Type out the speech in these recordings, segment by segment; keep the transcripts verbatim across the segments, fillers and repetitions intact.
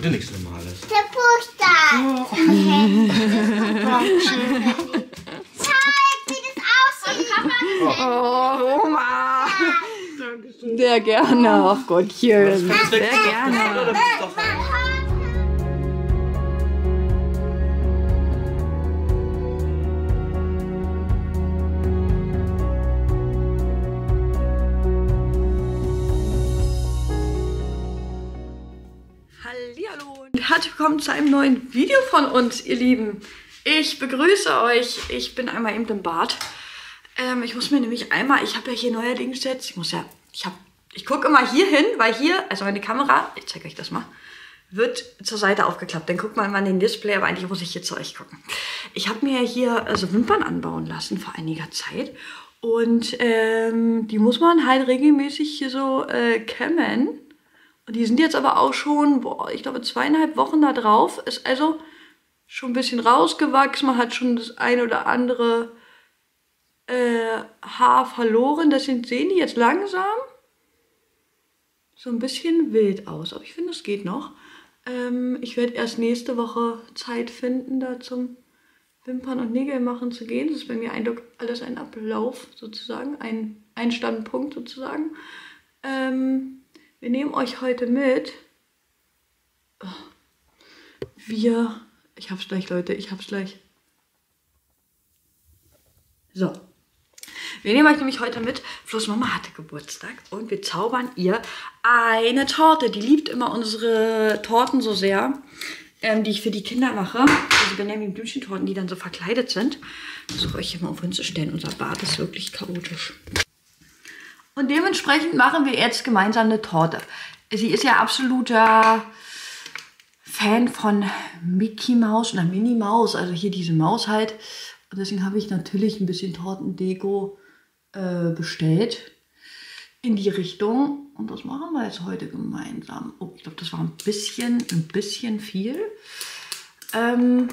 heute nichts Normales. Der Poster. Oh. Wie das aussieht. Oh, Oma. Sehr gerne. Ach Gottchen. Sehr gerne. Hallihallo und herzlich willkommen zu einem neuen Video von uns, ihr Lieben. Ich begrüße euch. Ich bin einmal eben im Bad. Ähm, ich muss mir nämlich einmal, ich habe ja hier neuerdings jetzt, ich muss ja, ich habe, ich gucke immer hier hin, weil hier, also meine Kamera, ich zeige euch das mal, wird zur Seite aufgeklappt. Dann guckt man mal in den Display, aber eigentlich muss ich hier zu euch gucken. Ich habe mir hier also Wimpern anbauen lassen vor einiger Zeit. Und ähm, die muss man halt regelmäßig hier so äh, kämmen. Und die sind jetzt aber auch schon, boah, ich glaube, zweieinhalb Wochen da drauf. Ist also schon ein bisschen rausgewachsen. Man hat schon das eine oder andere äh, Haar verloren. Deswegen sehen die jetzt langsam so ein bisschen wild aus. Aber ich finde, es geht noch. Ähm, ich werde erst nächste Woche Zeit finden, da zum Wimpern und Nägel machen zu gehen. Das ist bei mir ein, alles ein Ablauf sozusagen, ein, ein Standpunkt sozusagen. Ähm, Wir nehmen euch heute mit. Wir, ich hab's gleich, Leute, ich hab's gleich. So. Wir nehmen euch nämlich heute mit. Flo's Mama hatte Geburtstag und wir zaubern ihr eine Torte. Die liebt immer unsere Torten so sehr, ähm, die ich für die Kinder mache. Also Benjamin Blümchen-Torten, die dann so verkleidet sind. Ich versuche euch hier mal auf hinzustellen. Unser Bad ist wirklich chaotisch. Und dementsprechend machen wir jetzt gemeinsam eine Torte. Sie ist ja absoluter Fan von Mickey Maus oder Minnie Maus, also hier diese Maus halt. Und deswegen habe ich natürlich ein bisschen Tortendeko äh, bestellt in die Richtung. Und das machen wir jetzt heute gemeinsam. Oh, ich glaube, das war ein bisschen, ein bisschen viel. Ähm,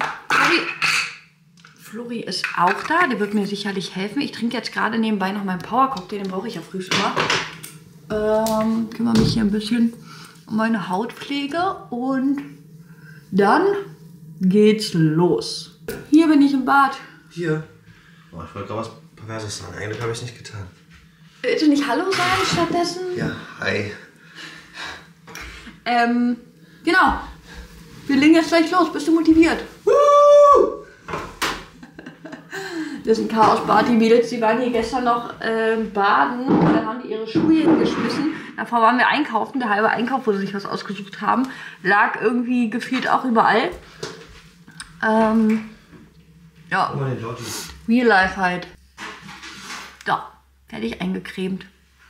Flori ist auch da, der wird mir sicherlich helfen. Ich trinke jetzt gerade nebenbei noch meinen Power-Cocktail, den brauche ich ja früh immer. Ähm, kümmere mich hier ein bisschen um meine Hautpflege und dann geht's los. Hier bin ich im Bad. Hier. Oh, ich wollte gerade was Perverses sagen. Eigentlich habe ich es nicht getan. Willst du nicht Hallo sagen stattdessen? Ja, hi. Ähm, genau. Wir legen jetzt gleich los. Bist du motiviert? Woo! Das ist ein Chaos-Bad. Die Mädels, die waren hier gestern noch äh, baden und dann haben die ihre Schuhe hingeschmissen. Davor waren wir einkaufen. Der halbe Einkauf, wo sie sich was ausgesucht haben, lag irgendwie gefühlt auch überall. Ähm, ja, Oh, den Lotti. Real Life halt. Da, fertig eingecremt.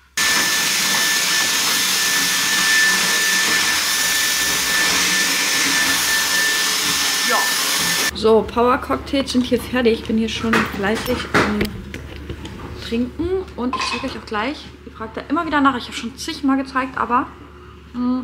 Ja. So, Power Cocktails sind hier fertig. Ich bin hier schon fleißig am Trinken. Und ich zeige euch auch gleich. Ihr fragt da immer wieder nach. Ich habe schon zigmal gezeigt, aber mh,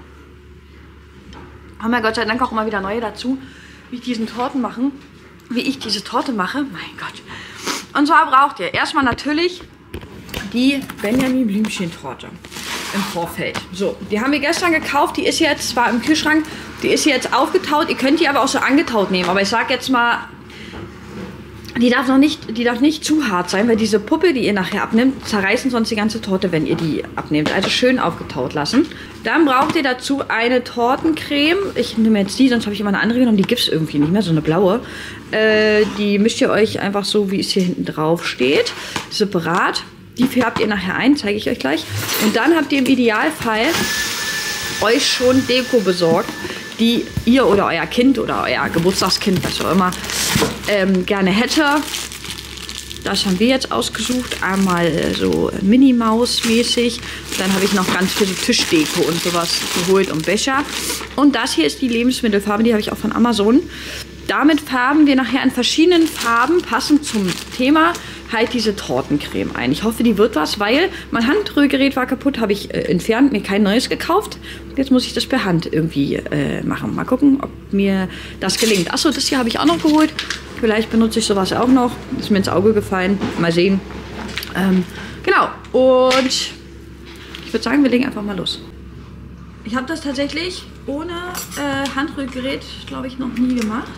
haben ja Gott sei Dank auch immer wieder neue dazu, wie ich diesen Torten machen. Wie ich diese Torte mache. Mein Gott. Und zwar braucht ihr erstmal natürlich die Benjamin Blümchen-Torte im Vorfeld. So, die haben wir gestern gekauft. Die ist jetzt zwar im Kühlschrank, die ist jetzt aufgetaut. Ihr könnt die aber auch so angetaut nehmen. Aber ich sag jetzt mal, die darf noch nicht, die darf nicht zu hart sein, weil diese Puppe, die ihr nachher abnimmt, zerreißen sonst die ganze Torte, wenn ihr die abnehmt. Also schön aufgetaut lassen. Dann braucht ihr dazu eine Tortencreme. Ich nehme jetzt die, sonst habe ich immer eine andere genommen. Die gibt es irgendwie nicht mehr, so eine blaue. Äh, die mischt ihr euch einfach so, wie es hier hinten drauf steht, separat. Die färbt ihr nachher ein, zeige ich euch gleich. Und dann habt ihr im Idealfall euch schon Deko besorgt, die ihr oder euer Kind oder euer Geburtstagskind, was auch immer, ähm, gerne hätte. Das haben wir jetzt ausgesucht. Einmal so Minnie-Maus-mäßig. Dann habe ich noch ganz viel so Tischdeko und sowas geholt und Becher. Und das hier ist die Lebensmittelfarbe, die habe ich auch von Amazon. Damit färben wir nachher in verschiedenen Farben, passend zum Thema, halt diese Tortencreme ein. Ich hoffe, die wird was, weil mein Handrührgerät war kaputt, habe ich äh, entfernt, mir kein neues gekauft. Jetzt muss ich das per Hand irgendwie äh, machen. Mal gucken, ob mir das gelingt. Achso, das hier habe ich auch noch geholt. Vielleicht benutze ich sowas auch noch. Ist mir ins Auge gefallen. Mal sehen. Ähm, genau. Und ich würde sagen, wir legen einfach mal los. Ich habe das tatsächlich ohne äh, Handrührgerät, glaube ich, noch nie gemacht.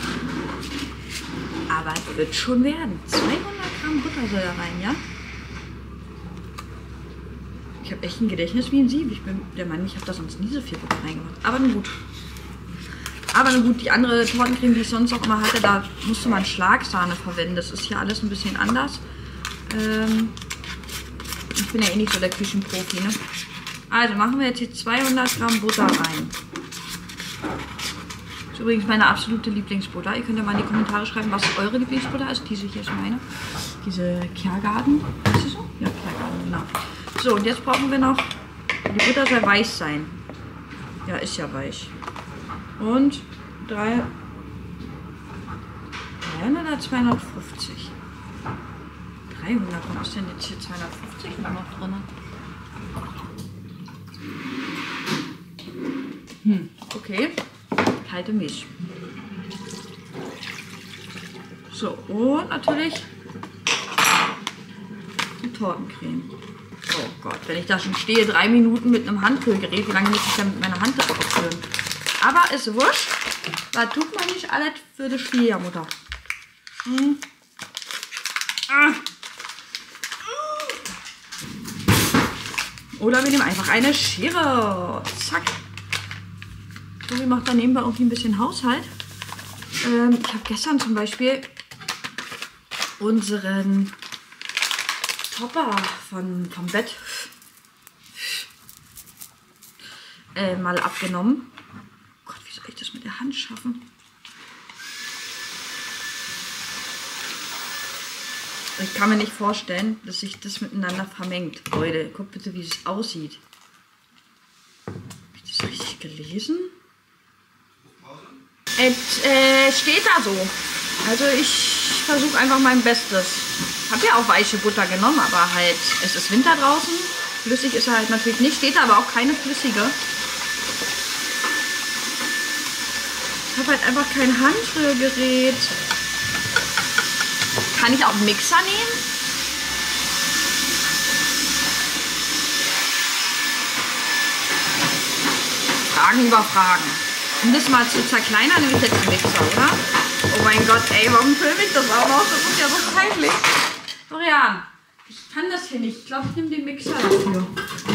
Aber es wird schon werden. zweihundert Gramm Butter soll da rein, ja? Ich habe echt ein Gedächtnis wie ein Sieb. Ich bin der Meinung, ich habe da sonst nie so viel Butter reingemacht. Aber nun gut. Aber nun gut, die andere Tortencreme, die ich sonst auch immer hatte, da musste man Schlagsahne verwenden. Das ist hier alles ein bisschen anders. Ähm, ich bin ja eh nicht so der Küchenprofi, ne? Also machen wir jetzt hier zweihundert Gramm Butter rein. Das ist übrigens meine absolute Lieblingsbutter. Ihr könnt ja mal in die Kommentare schreiben, was eure Lieblingsbutter ist. Diese hier ist meine. Diese Kjærgaarden. Ist das so? Ja, Kjærgaarden, genau. So, und jetzt brauchen wir noch... Die Butter soll weich sein. Ja, ist ja weich. Und drei... dreihundert oder zweihundertfünfzig? dreihundert, warum ist denn jetzt hier zweihundertfünfzig noch drin? Hm, okay. Kalte Milch. So, und natürlich die Tortencreme. Oh Gott, wenn ich da schon stehe, drei Minuten mit einem Handrührgerät, wie lange muss ich dann mit meiner Hand das aufrühren? Aber ist wurscht, da tut man nicht alles für die Schwiegermutter. Hm. Ah. Oder wir nehmen einfach eine Schere. Zack. So, wir machen dann nebenbei irgendwie ein bisschen Haushalt. Ähm, ich habe gestern zum Beispiel unseren Topper von, vom Bett äh, mal abgenommen. Oh Gott, wie soll ich das mit der Hand schaffen? Ich kann mir nicht vorstellen, dass sich das miteinander vermengt. Leute, guckt bitte, wie es aussieht. Habe ich das richtig gelesen? Es äh, steht da so. Also ich versuche einfach mein Bestes. Ich habe ja auch weiche Butter genommen, aber halt, es ist Winter draußen. Flüssig ist er halt natürlich nicht. Steht da aber auch keine flüssige. Ich habe halt einfach kein Handrührgerät. Kann ich auch einen Mixer nehmen? Fragen über Fragen. Um das mal zu zerkleinern, nehme ich jetzt einen Mixer, oder? Oh mein Gott, ey, warum filme ich das auch noch? Das ist ja so peinlich. Florian, ich kann das hier nicht. Ich glaube, ich nehme den Mixer dafür.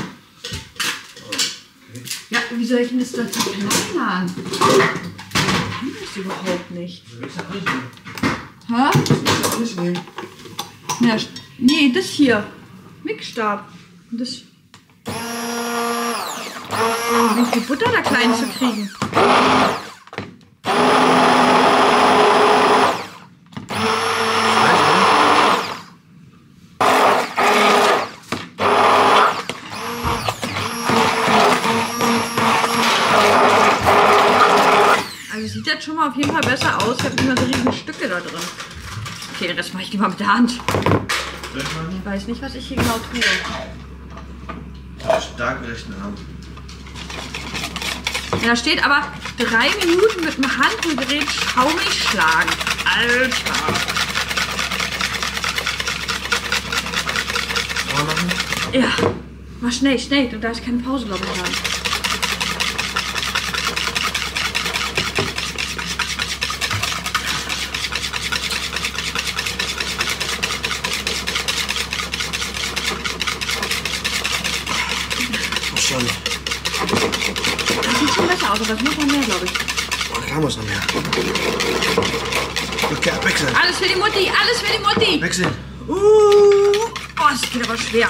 Ja, wie soll ich denn das da zerkleinern? Ich kann das überhaupt nicht. Hä? Ja, nee, das hier. Mixstab. Das. Wie viel Butter da klein zu kriegen. Also sieht jetzt schon mal auf jeden Fall besser aus. Ich habe nicht mehr so riesen Stücke da drin. Okay, den Rest mache ich lieber mit der Hand. Ich weiß nicht, was ich hier genau tue. Stark rechten Arm. Ja, da steht aber drei Minuten mit dem Handrührgerät schaumig schlagen. Alter. Ja, mach schnell, schnell. Du darfst keine Pause, glaube ich, haben. Schon. Das sieht schon besser aus, aber es muss noch mehr, glaube ich. Oh, da muss noch mehr. Okay, wechseln. Alles für die Mutti, alles für die Mutti. Wechseln. Uh, oh, das geht aber schwer.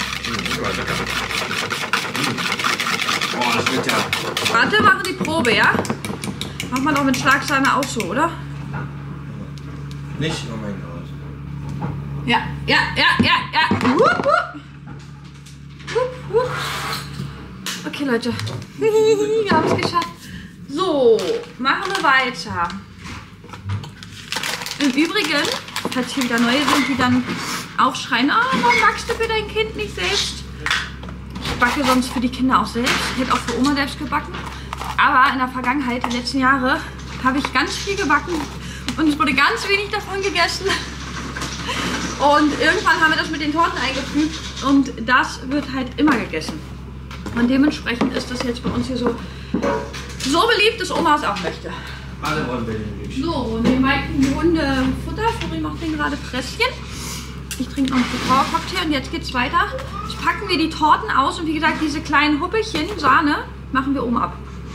Oh, das wird ja. Warte, machen die Probe, ja? Macht man doch mit Schlagsahne auch so, oder? Nicht? Oh mein Gott. Ja, ja, ja, ja, ja. Wupp, wupp. Wupp, wupp. Okay, Leute. Wir haben es geschafft. So, machen wir weiter. Im Übrigen, falls hier wieder neue sind, die dann aufschreien, ah, warum backst du für dein Kind nicht selbst? Ich backe sonst für die Kinder auch selbst. Ich hätte auch für Oma selbst gebacken. Aber in der Vergangenheit, die letzten Jahre, habe ich ganz viel gebacken. Und es wurde ganz wenig davon gegessen. Und irgendwann haben wir das mit den Torten eingefügt. Und das wird halt immer gegessen. Und dementsprechend ist das jetzt bei uns hier so, so beliebt, dass Oma es auch möchte. Alle wollen Benjamin. So, und wir melken die Hunde Futter. Flori macht den gerade Presschen. Ich trinke noch einen Kakao-Cocktail und jetzt geht's weiter. Jetzt packen wir die Torten aus und wie gesagt, diese kleinen Huppelchen, Sahne, machen wir oben ab.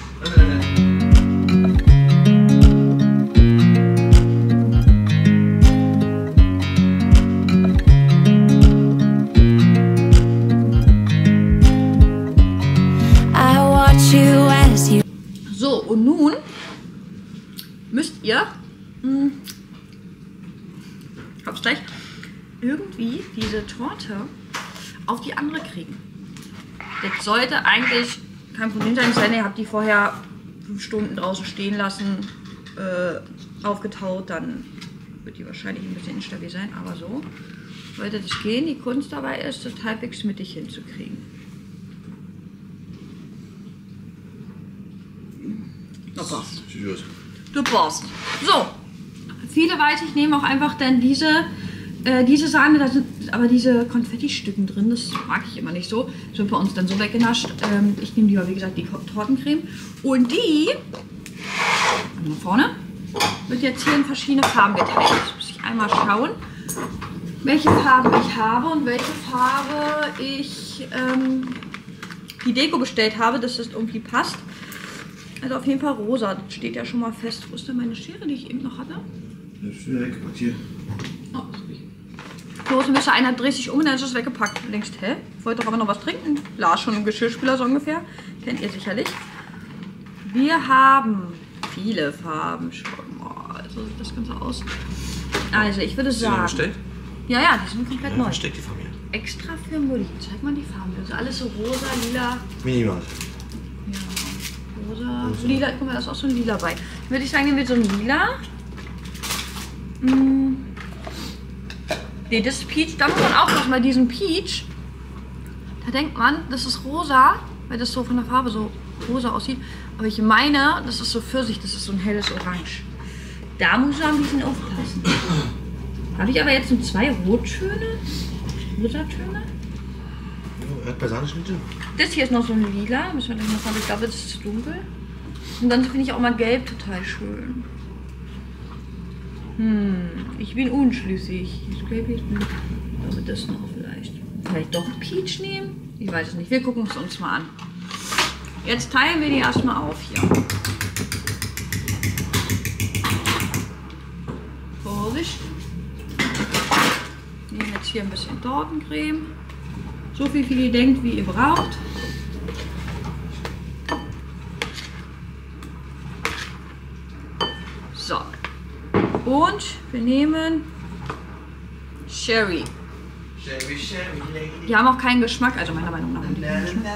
So, und nun müsst ihr, hm, hab's gleich, irgendwie diese Torte auf die andere kriegen. Das sollte eigentlich kein Problem sein, denn ihr habt die vorher fünf Stunden draußen stehen lassen, äh, aufgetaut, dann wird die wahrscheinlich ein bisschen instabil sein, aber so sollte das gehen. Die Kunst dabei ist, das halbwegs mittig hinzukriegen. Du passt. Du passt. So, viele weiß ich nehmen auch einfach dann diese, äh, diese Sahne, da sind aber diese Konfetti-Stücken drin, das mag ich immer nicht so. Das wird bei uns dann so weggenascht. Ähm, ich nehme lieber, wie gesagt, die Tortencreme. Und die, nach vorne, wird jetzt hier in verschiedene Farben geteilt. Jetzt muss ich einmal schauen, welche Farbe ich habe und welche Farbe ich ähm, die Deko bestellt habe, dass das irgendwie passt. Also auf jeden Fall rosa, das steht ja schon mal fest. Wo ist denn meine Schere, die ich eben noch hatte? Das ist wieder weggepackt hier. Oh, Los, müsste einer dreht sich um und dann ist es weggepackt. Du denkst, hä? Ich wollte doch aber noch was trinken. Las schon im Geschirrspüler so ungefähr. Kennt ihr sicherlich. Wir haben viele Farben schon. Oh, so sieht das Ganze aus. Also ich würde sagen... Hast du die bestellt? Ja, ja, die sind komplett Ja, neu. versteckt die von mir. Extra für Mutti. Zeig mal die Farben. Das ist alles so rosa, lila. Minimal. Rosa, lila, guck mal, da ist auch so ein lila bei. Würde ich sagen, nehmen wir so ein lila. Hm. Ne, das ist Peach. Da muss man aufpassen, bei diesem Peach, da denkt man, das ist rosa, weil das so von der Farbe so rosa aussieht. Aber ich meine, das ist so Pfirsich, das ist so ein helles Orange. Da muss man ein bisschen aufpassen. Habe ich aber jetzt nur zwei Rottöne, Rosatöne. Erdbeersahnenschnitte? Das hier ist noch so ein lila, müssen wir gleich noch sagen, ich glaube, das ist zu dunkel. Und dann finde ich auch mal gelb total schön. Hm, ich bin unschlüssig. Das Gelb ist blöd. Ich glaube, das noch vielleicht. Vielleicht doch Peach nehmen? Ich weiß es nicht. Wir gucken es uns mal an. Jetzt teilen wir die erstmal auf hier. Vorsicht. Wir nehmen jetzt hier ein bisschen Tortencreme. So viel, wie ihr denkt, wie ihr braucht. So. Und wir nehmen Sherry. Sherry, Sherry, Lady. Die haben auch keinen Geschmack, also meiner Meinung nach haben die keinen Geschmack.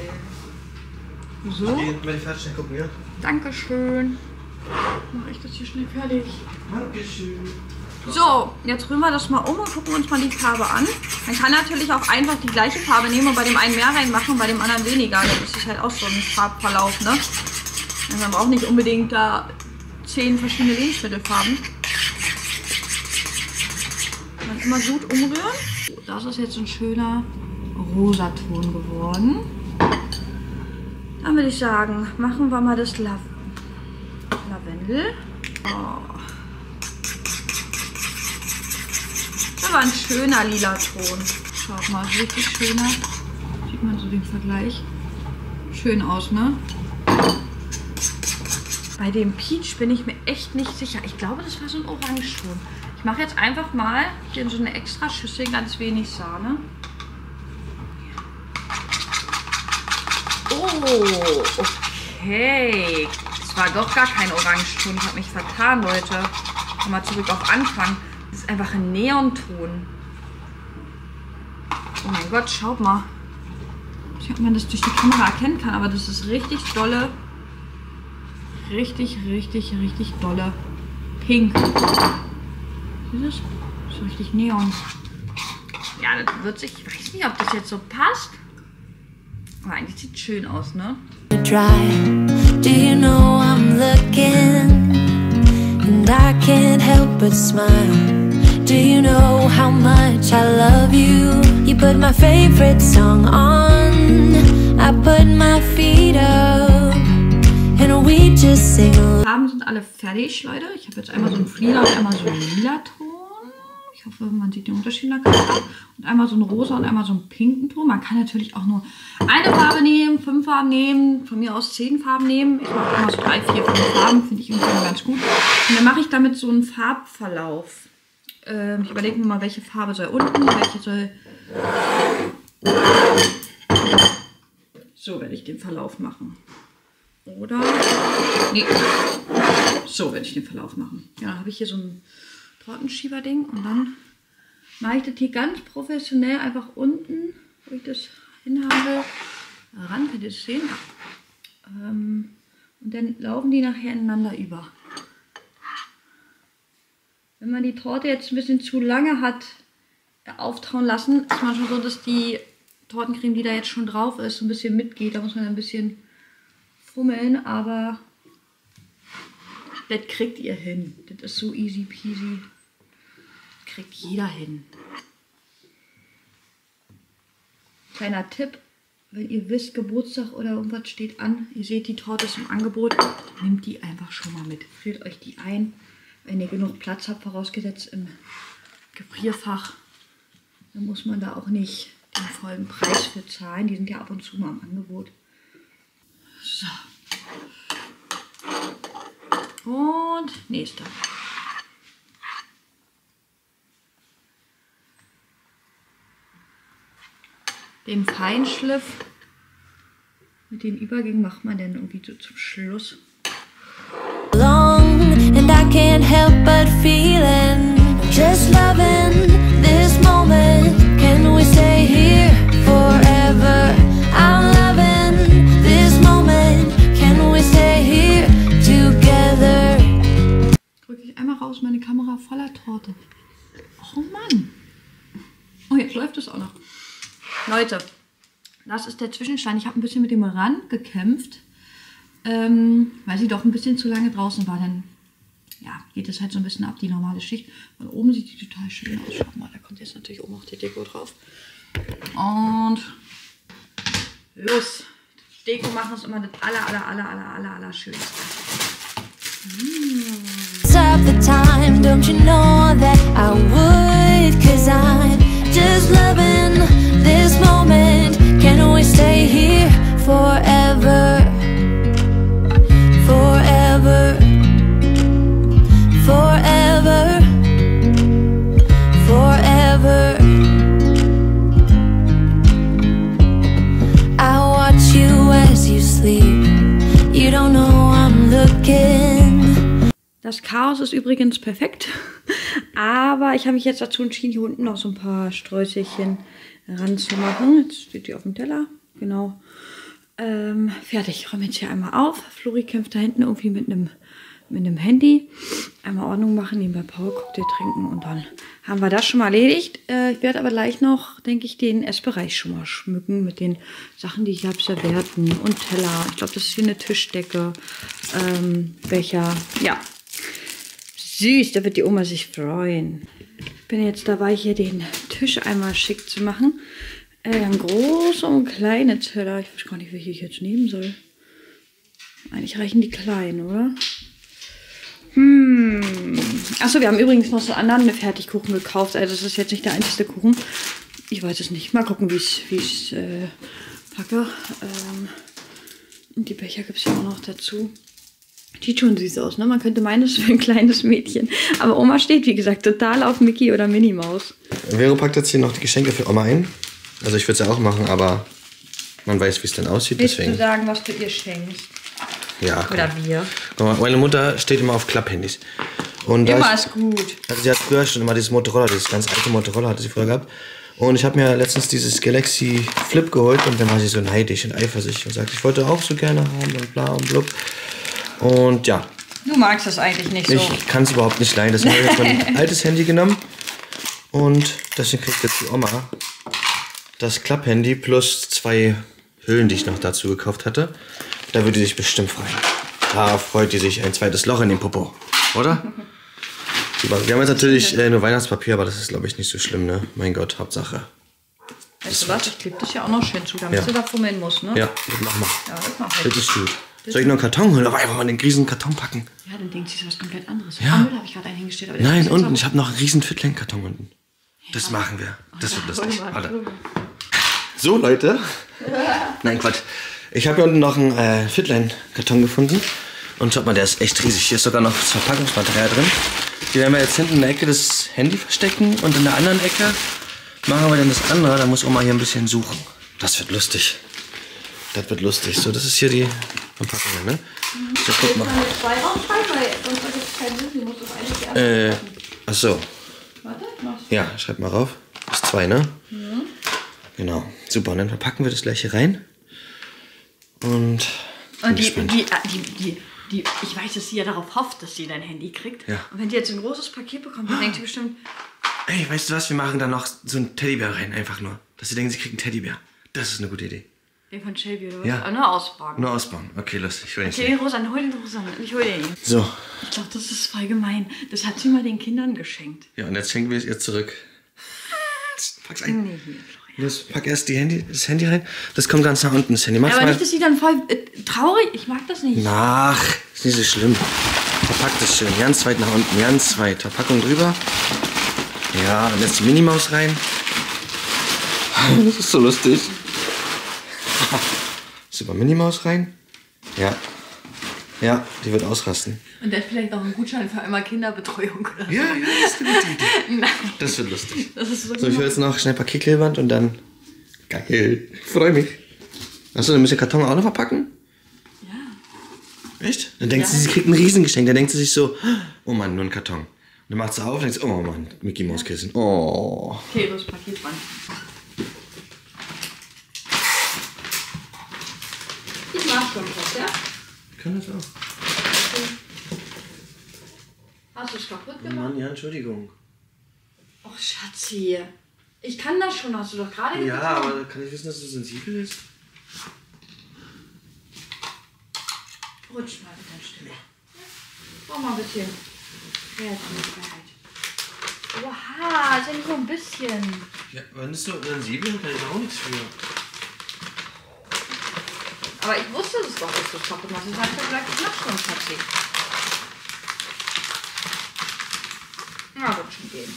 So. Wenn ich fertig gucken, ja? Dankeschön. Mach ich das hier schnell fertig. Dankeschön. So, jetzt rühren wir das mal um und gucken uns mal die Farbe an. Man kann natürlich auch einfach die gleiche Farbe nehmen und bei dem einen mehr reinmachen und bei dem anderen weniger. Dann ist es halt auch so ein Farbverlauf, ne? Also man braucht nicht unbedingt da zehn verschiedene Lebensmittelfarben. Dann immer gut umrühren. Das ist jetzt ein schöner Rosaton geworden. Dann würde ich sagen, machen wir mal das La Lavendel. Oh. Das war ein schöner lila Ton. Schaut mal, richtig schöner. Sieht man so den Vergleich. Schön aus, ne? Bei dem Peach bin ich mir echt nicht sicher. Ich glaube, das war so ein Orangeton. Ich mache jetzt einfach mal hier in so eine extra Schüssel ganz wenig Sahne. Oh, okay. Es war doch gar kein Orangeton. Ich habe mich vertan, Leute. Mal zurück auf Anfang. Das ist einfach ein Neonton. Oh mein Gott, schaut mal. Ich weiß nicht, ob man das durch die Kamera erkennen kann, aber das ist richtig dolle. Richtig, richtig, richtig dolle Pink. Siehst du das? Das ist richtig Neon. Ja, das wird sich. Ich weiß nicht, ob das jetzt so passt. Aber eigentlich sieht es schön aus, ne? Do you know I'm looking and I can't help but smile. Do you know how much I love you? You put my favorite song on, I put my feet up, and we just sing. Farben sind alle fertig, Leute. Ich habe jetzt einmal so einen Lila und einmal so einen lila Ton. Ich hoffe, man sieht den Unterschied in der Kamera. Und einmal so einen rosa und einmal so einen pinken Ton. Man kann natürlich auch nur eine Farbe nehmen, fünf Farben nehmen, von mir aus zehn Farben nehmen. Ich mache immer so drei, vier, fünf Farben, finde ich irgendwie ganz gut. Und dann mache ich damit so einen Farbverlauf. Ähm, ich überlege mir mal, welche Farbe soll unten, welche soll... So werde ich den Verlauf machen. Oder... Nee. So werde ich den Verlauf machen. Ja, dann habe ich hier so ein Tortenschieberding und dann mache ich das hier ganz professionell einfach unten, wo ich das hinhabe, ran, könnt ihr das sehen? Ähm, und dann laufen die nachher ineinander über. Wenn man die Torte jetzt ein bisschen zu lange hat auftauen lassen, ist man schon so, dass die Tortencreme, die da jetzt schon drauf ist, so ein bisschen mitgeht. Da muss man ein bisschen fummeln, aber das kriegt ihr hin. Das ist so easy peasy. Das kriegt jeder hin. Kleiner Tipp, wenn ihr wisst, Geburtstag oder irgendwas steht an, ihr seht, die Torte ist im Angebot, nehmt die einfach schon mal mit. Friert euch die ein, wenn ihr genug Platz habt, vorausgesetzt im Gefrierfach. Dann muss man da auch nicht den vollen Preis für zahlen. Die sind ja ab und zu mal im Angebot. So. Und nächster. Den Feinschliff mit dem Übergang macht man dann irgendwie so zum Schluss. Long, and I can't help but feeling, just loving this moment. Can we stay here forever? I'm loving this moment. Can we stay here together? Drücke ich einmal raus, meine Kamera voller Torte. Oh Mann. Oh, jetzt läuft es auch noch. Leute, das ist der Zwischenstand. Ich habe ein bisschen mit dem Rand gekämpft, ähm, weil sie doch ein bisschen zu lange draußen war. Dann ja, geht es halt so ein bisschen ab, die normale Schicht. Von oben sieht die total schön aus. Schau mal, da kommt jetzt natürlich oben auch die Deko drauf. Und los. Deko machen ist immer das aller, aller, aller, aller, aller, aller schönste. Mm. Stop the time, don't you know that I would? 'Cause I'm just loving this moment. Can we stay here forever? Forever. Forever. Forever. I watch you as you sleep. You don't know I'm looking. Das Chaos ist übrigens perfekt, aber ich habe mich jetzt dazu entschieden, hier unten noch so ein paar Streuselchen ranzumachen. Jetzt steht die auf dem Teller, genau. Ähm, fertig, ich räume jetzt hier einmal auf. Flori kämpft da hinten irgendwie mit einem mit einem Handy. Einmal Ordnung machen, nebenbei Powercocktail trinken und dann haben wir das schon mal erledigt. Äh, ich werde aber gleich noch, denke ich, den Essbereich schon mal schmücken mit den Sachen, die ich habe, Servietten und Teller. Ich glaube, das ist hier eine Tischdecke, ähm, Becher, ja. Süß, da wird die Oma sich freuen. Ich bin jetzt dabei, hier den Tisch einmal schick zu machen. Äh, ein großer und kleine Teller. Ich weiß gar nicht, welche ich jetzt nehmen soll. Eigentlich reichen die kleinen, oder? Hm. Achso, wir haben übrigens noch so anderen Fertigkuchen gekauft. Also das ist jetzt nicht der einzige Kuchen. Ich weiß es nicht. Mal gucken, wie ich es äh, packe. Ähm, und die Becher gibt es ja auch noch dazu. Sieht schon süß aus, ne? Man könnte meinen, es ist für ein kleines Mädchen. Aber Oma steht, wie gesagt, total auf Mickey oder Minnie Maus. Vero packt jetzt hier noch die Geschenke für Oma ein. Also ich würde es ja auch machen, aber man weiß, wie es dann aussieht. Willst deswegen. du sagen, was du ihr schenkst? Ja. Oder wir? Guck mal, meine Mutter steht immer auf Klapphandys. Und da Immer ich, ist gut. also sie hat früher schon immer dieses Motorola, dieses ganz alte Motorola hatte sie früher gehabt. Und ich habe mir letztens dieses Galaxy Flip geholt und dann war sie so neidisch und eifersüchtig und sagte, ich wollte auch so gerne haben und bla und blub. Und ja. Du magst das eigentlich nicht so. Ich kann es überhaupt nicht leiden. Deswegen habe ich jetzt mein altes Handy genommen. Und deswegen kriegt jetzt die Oma das Klapphandy plus zwei Hüllen, die ich noch dazu gekauft hatte. Da würde sie sich bestimmt freuen. Da freut die sich ein zweites Loch in den Popo, oder? Super. Wir haben jetzt natürlich äh, nur Weihnachtspapier, aber das ist, glaube ich, nicht so schlimm, ne? Mein Gott, Hauptsache. Weißt du was? Ich klebe das ja auch noch schön zu, damit Ja. du da fummeln musst, ne? Ja, das machen wir. Ja, das machen wir. Das ist gut. Soll ich noch einen Karton holen? Aber einfach mal den riesen Karton packen. Ja, dann denkt sie was komplett anderes. Ja. Am Müll habe ich gerade einen hingestellt. Aber der Nein, ist jetzt unten. auch- Ich habe noch einen riesen Fitland-Karton unten. Das machen wir. Das wird lustig. Warte. So, Leute. Nein, Quatsch. Ich habe hier unten noch einen äh, Fitline-Karton gefunden. Und schaut mal, der ist echt riesig. Hier ist sogar noch das Verpackungsmaterial drin. Hier werden wir jetzt hinten in der Ecke das Handy verstecken. Und in der anderen Ecke machen wir dann das andere. Da muss Oma hier ein bisschen suchen. Das wird lustig. Das wird lustig. So, das ist hier die Verpackung, ne? So, guck mal. Zwei rausschreiben, weil sonst hat es keinen Sinn. Du musst das eigentlich erst Äh, machen. ach so. Warte, mach's. Ja, schreib mal rauf. Das ist zwei, ne? Mhm. Genau. Super, und dann verpacken wir das gleich hier rein. Und, bin Und die, gespannt. die, die, die, die, ich weiß, dass sie ja darauf hofft, dass sie dein Handy kriegt. Ja. Und wenn die jetzt ein großes Paket bekommt, dann denkt sie bestimmt, Ey, weißt du was? Wir machen da noch so einen Teddybär rein, einfach nur. Dass sie denken, sie kriegen einen Teddybär. Das ist eine gute Idee. den von Shelby oder was? Ja. Ah, nur ausbauen. Nur ausbauen. Okay, los, ich will nicht Okay, sehen. den Rosan, hol den Rosan. Ich hol den. So, Ich glaube, das ist voll gemein. Das hat sie mal den Kindern geschenkt. ja, und jetzt schenken wir es ihr zurück. Pack's ein. Nee, hier, Florian. Los, pack erst die Handy, das Handy rein. Das kommt ganz nach unten, das Handy. Mach's Aber mal. nicht, dass sie dann voll äh, traurig. Ich mag das nicht. Ach, ist nicht so schlimm. Verpackt es schön. Ganz weit nach unten. Ganz weit. Verpackung drüber. Ja, und jetzt die Minimaus rein. Das ist so lustig. Super, Minimaus rein. Ja. Ja, die wird ausrasten. Und dann vielleicht noch ein Gutschein für einmal Kinderbetreuung oder so. Ja, ja, das ist eine gute Idee. Nein, Das wird lustig. das ist so, So, ich hole jetzt noch schnell Paketklebeband und dann... Geil. Ich freue mich. Achso, dann müssen wir Karton auch noch verpacken? Ja. Echt? Dann denkt Ja. sie, sie kriegt ein Riesengeschenk. Dann denkt sie sich so, oh Mann, nur ein Karton. Und dann macht sie auf und denkt sie, oh Mann, Mickey Maus Kissen. Oh. Okay, los, Paketband. Ich mach schon was, ja? Ich kann das auch. Hast du es kaputt Oh gemacht? Mann, ja, Entschuldigung. Och, Schatzi. Ich kann das schon, hast du doch gerade Ja, gesagt. aber kann ich wissen, dass du sensibel bist? Rutsch mal bitte ein Stück. Mach mal ein bisschen Kreativität. Oha, ist ja nicht so ein bisschen. Ja, wenn es so sensibel ist, kann ich auch nichts für. Aber ich wusste es doch, dass du es kaputt machst. Ich habe gesagt, ich mach schon, Schatzi. Na, wird schon gehen.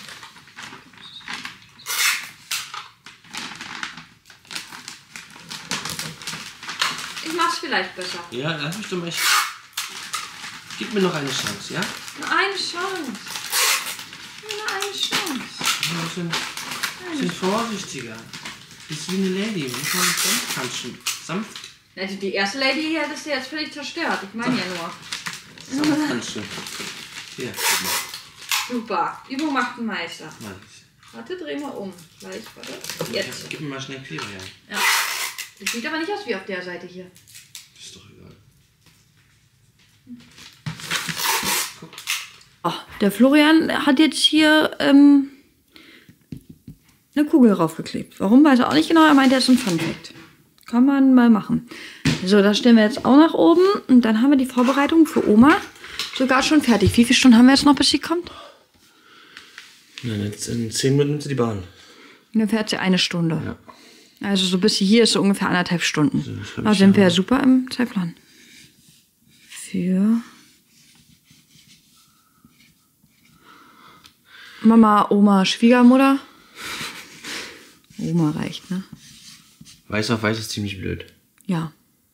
Ich mach's vielleicht besser. Ja, lass mich doch mal. Gib mir noch eine Chance, ja? Nur eine Chance. Nur eine Chance. Ja, ein bisschen, bisschen vorsichtiger. Das ist wie eine Lady, muss man nicht sanft punchen. Sanft, Also die erste Lady hier ist ja jetzt völlig zerstört. Ich meine ja nur. sanft punchen. Hier, guck mal. Super. Übung macht den Meister. Mach ich. Warte, dreh mal um. Gleich, warte. Jetzt. Gib mir mal schnell Kleber her. Ja. Das sieht aber nicht aus wie auf der Seite hier. Ist doch egal. Oh, der Florian hat jetzt hier ähm, eine Kugel raufgeklebt. Warum, weiß er auch nicht genau. Er meint, er ist ein Funfact. Kann man mal machen. So, das stellen wir jetzt auch nach oben. Und dann haben wir die Vorbereitung für Oma sogar schon fertig. Wie viele Stunden haben wir jetzt noch, bis sie kommt? Na, jetzt in zehn Minuten nimmt sie die Bahn. Dann fährt sie eine Stunde. Ja. Also so bis sie hier ist, so ungefähr anderthalb Stunden. das hab Da ich sind wir ja. ja super im Zeitplan. Für Mama, Oma, Schwiegermutter. Oma reicht, ne? Weiß auf weiß ist ziemlich blöd. Ja.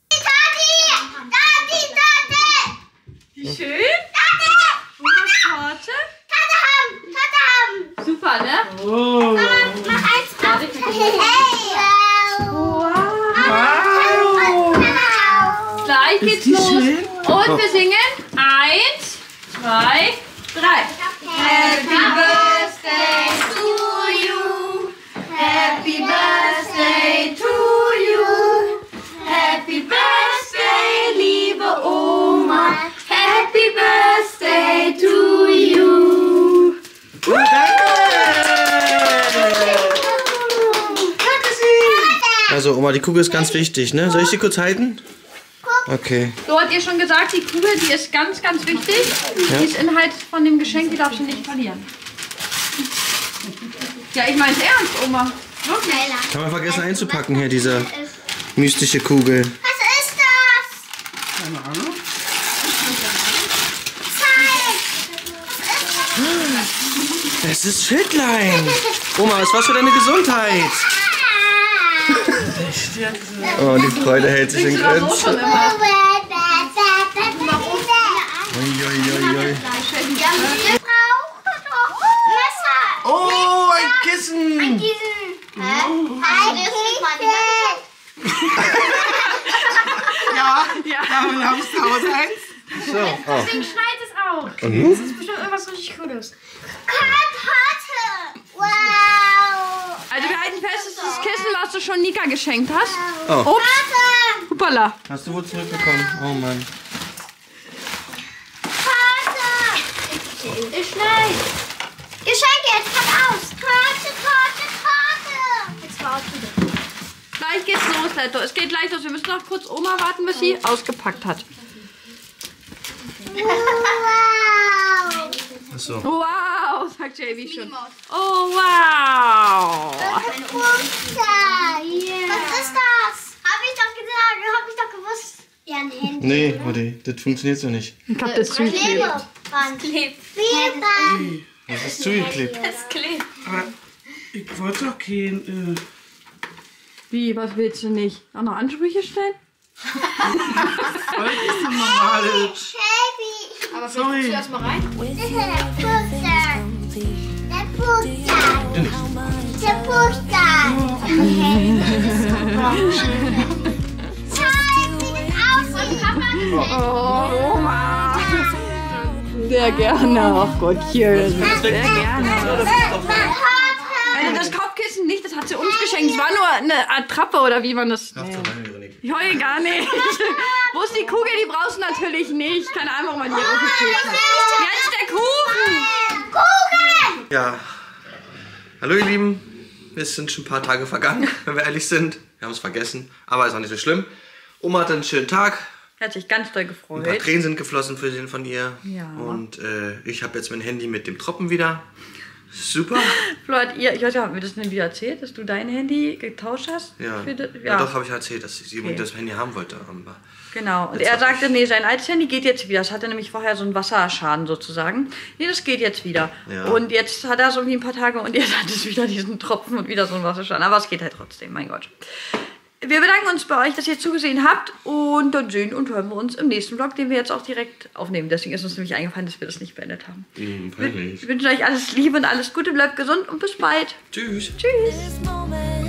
Daddy, Daddy! Wie schön? Omas Torte. Karte haben! Karte haben! Super, ne? Oh. Mach eins auf! Hey! Wow. Wow! Gleich geht's die los. schön? Und wir singen. Eins, zwei, drei. Happy Birthday to you! Happy Birthday to you. Happy Birthday, liebe Oma. Happy Birthday to you. Also Oma, die Kugel ist ganz wichtig, ne? Soll ich sie kurz halten? Okay. So hat ihr schon gesagt, die Kugel, die ist ganz, ganz wichtig. Ja. Die ist Inhalt von dem Geschenk, die darfst du nicht verlieren. Ja, ich meine es ernst, Oma. Kann man vergessen einzupacken hier, diese mystische Kugel. Was ist das? Keine Ahnung. Es ist Schildlein. Oma, es war für deine Gesundheit. Oh, die Freude hält sich in Grenzen. Uiuiui. Oh, ein Kissen. Ein Kissen. Ja, ja. Dann habe ich zu Hause eins. So, oh. Deswegen schneit es auch. Mhm. Das ist bestimmt irgendwas richtig Cooles. Kartoffel. Wow. Also wir halten fest, das ist das Kissen, was du schon Nika geschenkt hast. Oh. Ups. Hoppala. Hast du wohl zurückbekommen? Oh Mann. Es schneit. Geschenke, jetzt kommt aus. Karte, Karte, Karte. Jetzt war auch wieder. Gleich geht's los, Leto. Es geht gleich los. Wir müssen noch kurz Oma warten, bis sie ausgepackt hat. Wow. Achso. Wow, sagt J V schon. Oh, wow. Ein Poster. Yeah. Was ist das? Hab ich doch gesagt, hab ich doch gewusst. Ja, ein Handy. Nee, warte, das funktioniert so nicht. Ich hab das zugeklebt. Klebeband. Klebeband. Das ist zugeklebt. Es klebt. Aber ich wollte doch kein... Äh, Wie, was willst du nicht? Auch noch Ansprüche stellen? das ist so normal. Shelby. Aber vielleicht Sorry. guckst du erst mal rein. Das ist der Poster. Der Poster. Der Poster. Oh, Oma. Sehr gerne. Ach Gottchen. Sehr gerne. Also das Kopfkissen nicht, das hat sie uns geschenkt. Es war nur eine Attrappe oder wie man das... Ich heule gar nicht. Wo ist die Kugel? Die brauchst du natürlich nicht. Keine Ahnung, warum man die hier aufgeklebt hat. Jetzt der Kuchen. Kuchen! Ja. Hallo ihr Lieben. Es sind schon ein paar Tage vergangen, wenn wir ehrlich sind. Wir haben es vergessen, aber ist auch nicht so schlimm. Oma hatte einen schönen Tag. Hat sich ganz doll Ein paar gefreut. Tränen sind geflossen für den von ihr. Ja. Und äh, ich habe jetzt mein Handy mit dem Tropfen wieder. Super. Flo hat ihr, ich weiß ja, haben wir das denn wieder erzählt, dass du dein Handy getauscht hast? Ja, Für das, ja. ja doch, habe ich erzählt, dass sie Okay. das Handy haben wollte. Aber Genau. Und Jetzt er hab sagte, ich- nee, sein altes Handy geht jetzt wieder. Das hatte nämlich vorher so einen Wasserschaden sozusagen. Nee, das geht jetzt wieder. Ja. Und jetzt hat er so irgendwie ein paar Tage und jetzt hat es wieder diesen Tropfen und wieder so einen Wasserschaden. Aber es geht halt trotzdem, mein Gott. Wir bedanken uns bei euch, dass ihr zugesehen habt und dann sehen und hören wir uns im nächsten Vlog, den wir jetzt auch direkt aufnehmen. Deswegen ist uns nämlich eingefallen, dass wir das nicht beendet haben. Hm, peinlich. Ich wünsche euch alles Liebe und alles Gute, bleibt gesund und bis bald. Tschüss. Tschüss. This moment